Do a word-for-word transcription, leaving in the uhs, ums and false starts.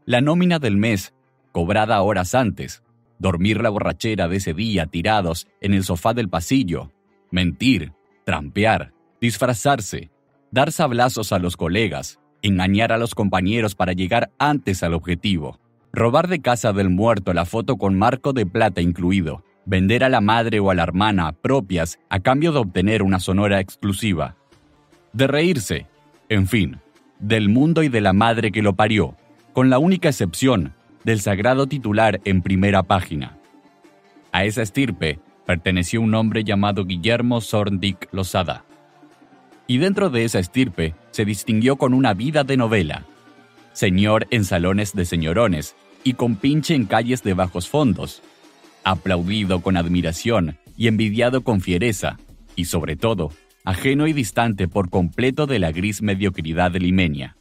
la nómina del mes, cobrada horas antes, dormir la borrachera de ese día tirados en el sofá del pasillo, mentir, trampear, disfrazarse, dar sablazos a los colegas, engañar a los compañeros para llegar antes al objetivo, robar de casa del muerto la foto con marco de plata incluido, vender a la madre o a la hermana propias a cambio de obtener una sonora exclusiva, de reírse, en fin, del mundo y de la madre que lo parió, con la única excepción del sagrado titular en primera página. A esa estirpe perteneció un hombre llamado Guillermo Zorndick Losada. Y dentro de esa estirpe se distinguió con una vida de novela. Señor en salones de señorones y compinche en calles de bajos fondos. Aplaudido con admiración y envidiado con fiereza, y sobre todo, ajeno y distante por completo de la gris mediocridad limeña.